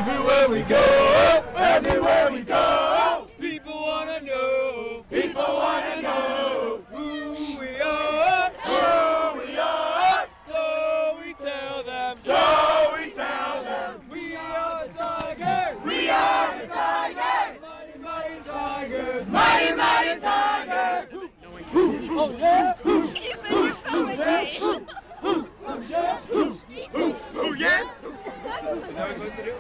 Everywhere we go, everywhere we go, people wanna know who we are, so we tell them, we are the Tigers, mighty tigers, mighty tigers. Oh yeah, oh yeah. Is that what we're supposed to do?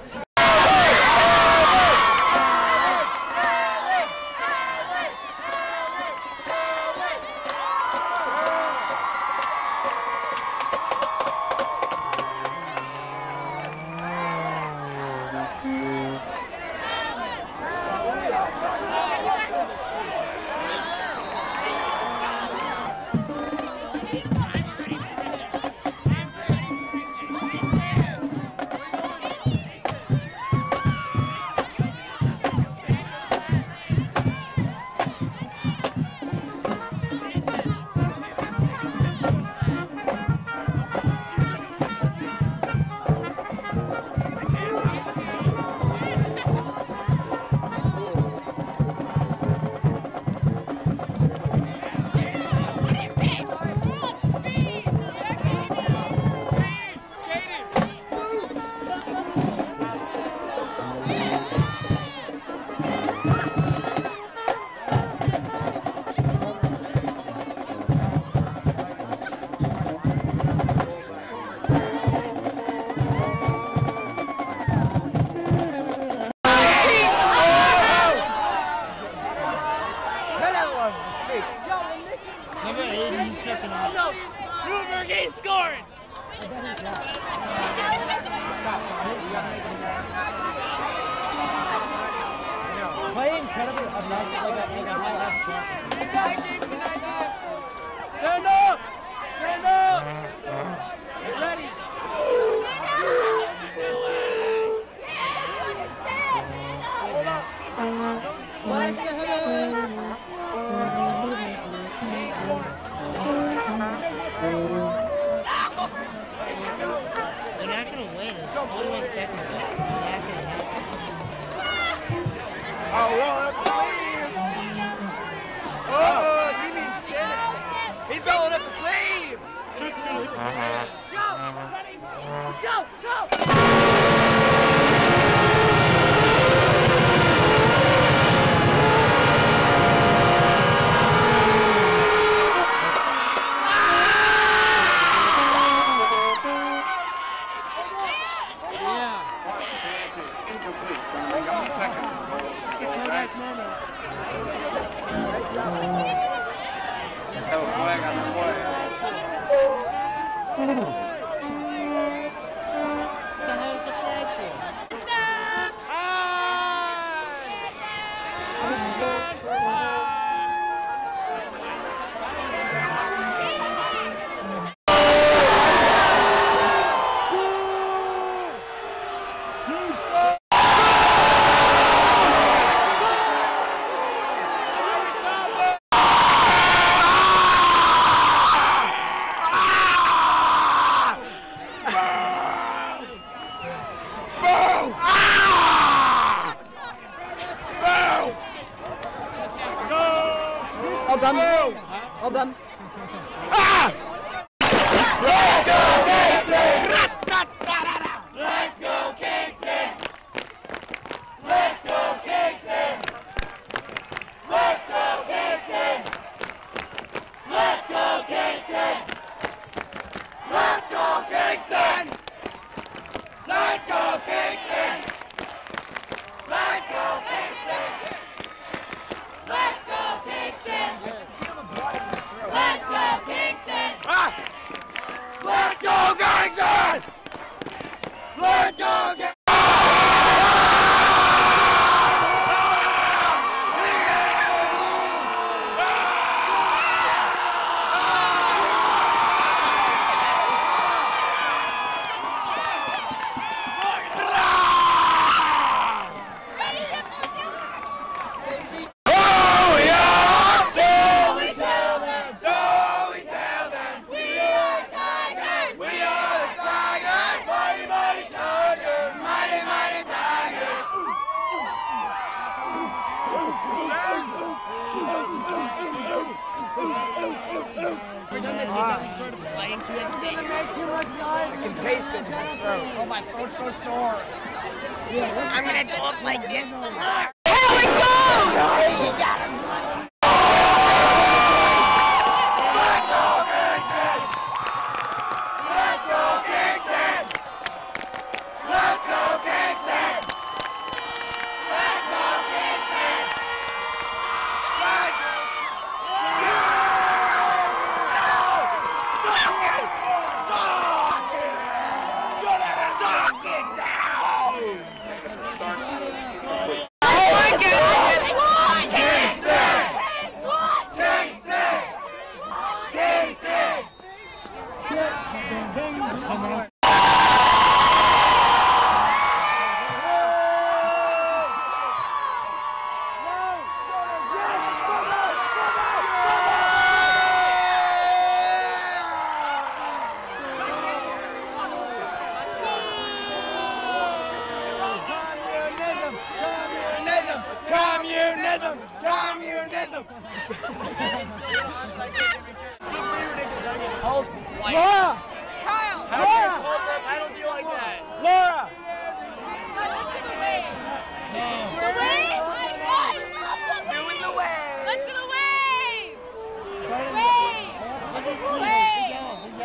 Newburgh ain't scoring! Play incredibly obnoxious like a high F shot. Stand up! Stand up! Get ready! Hold up! Flag to the head! They're not going to win. It's 41 seconds left. They're not going to happen. I want to leave! Oh, he needs to get it! He's rolling up the sleeves! Go! Ready? Go! Go! All done. All done. Ah! Let's go, Kingston! Let's go, Kingston! Let's go, Kingston! Let's go, Kingston! Let's go, Kingston! Let's go, Kingston! Let's go, Kingston! Let's go, Kingston! Let's go, Kingston! I can taste this in my throat. Oh, my throat's so sore. I'm gonna go up like this. Here we go! Hey, you got him. Let's go, Kingston! Let's go, Kingston! Let's go, Kingston! Let's go, Kingston! Let's go! Communism! Communism! Laura! Kyle! Laura! I don't do like that. Laura! Let's do the wave. No. The wave? Oh, I love the wave. Doing the wave! Let's do the wave. Wave. Look at this. Wave.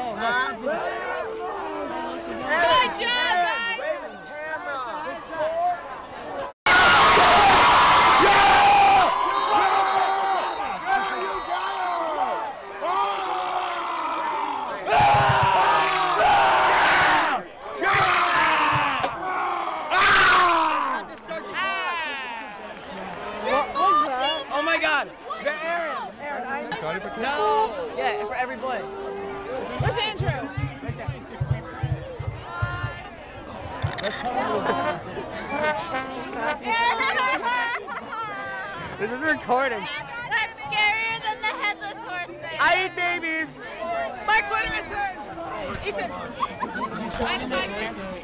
Good job, guys. Waving the camera! Oh my God! Aaron, no! Yeah, for every play. Where's Andrew? This is recording. That's scarier than the headless horseman. I eat babies. My clitoris hurts. Ethan. Find a tiger.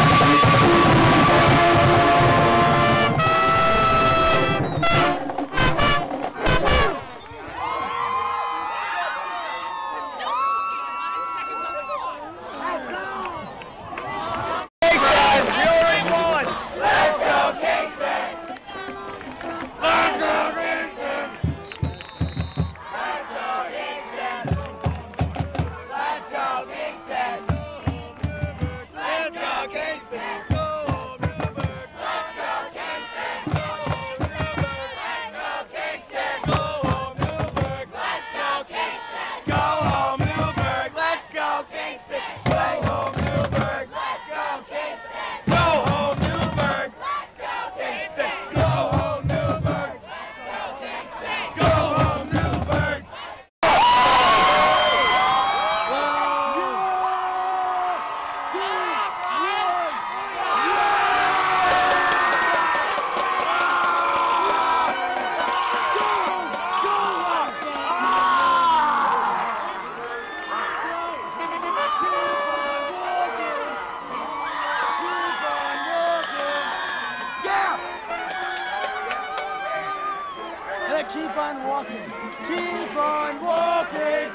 Keep on walking. Keep on walking.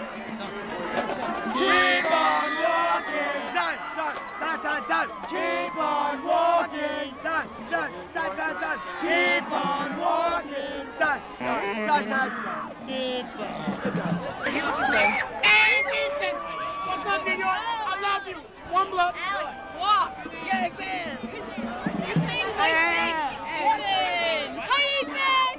Keep on walking. Done. Keep on walking. Done. Keep on walking. Done. Keep Hey, Ethan. What's up, New York? I love you. One blood. Alex, walk. Yeah, man. You're saying my thing. Ethan. Hi, Ethan.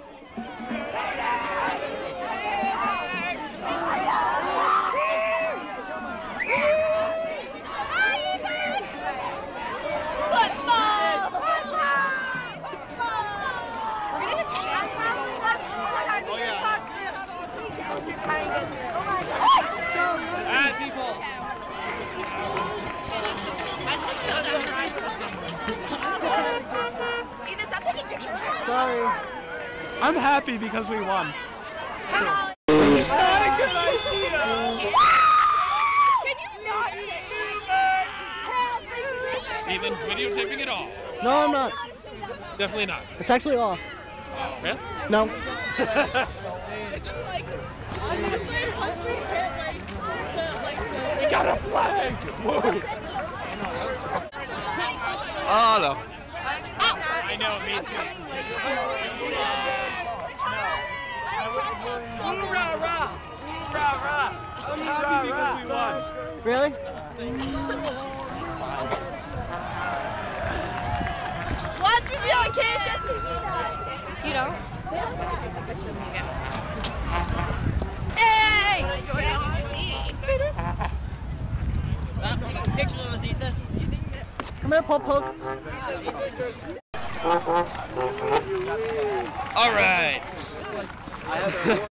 Sorry. I'm happy because we won. It's not a good idea. Can you not say Ethan's videotaping it all. No, I'm not. Definitely not. It's actually off. Really? No. It's just like, once we hit like We got a flag! Whoa. Oh no. I know, me too. Hoorah! Hoorah! I'm happy because we won. Really? Watch me on kid. You don't? Hey! Pictures of us, Ethan. Come here, Poke. All right.